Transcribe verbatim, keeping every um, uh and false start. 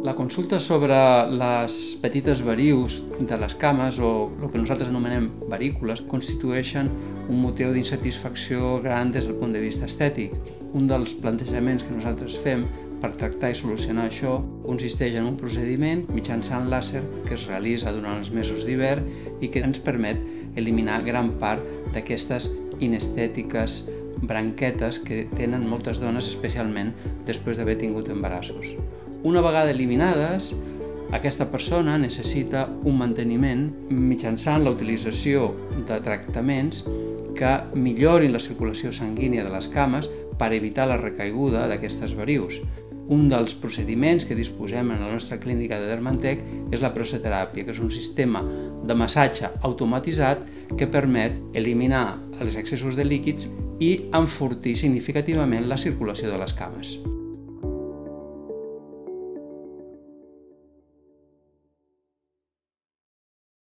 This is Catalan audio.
La consulta sobre les petites varius de les cames, o el que nosaltres anomenem varícules, constitueixen un motiu d'insatisfacció gran des del punt de vista estètic. Un dels plantejaments que nosaltres fem per tractar i solucionar això consisteix en un procediment mitjançant làser que es realitza durant els mesos d'hivern i que ens permet eliminar gran part d'aquestes inestètiques branquetes que tenen moltes dones, especialment després d'haver tingut embarassos. Una vegada eliminades, aquesta persona necessita un manteniment mitjançant la utilització de tractaments que millorin la circulació sanguínia de les cames per evitar la recaiguda d'aquestes varius. Un dels procediments que disposem en la nostra clínica de Dermantec és la pressoteràpia, que és un sistema de massatge automatitzat que permet eliminar els excessos de líquids i enfortir significativament la circulació de les cames.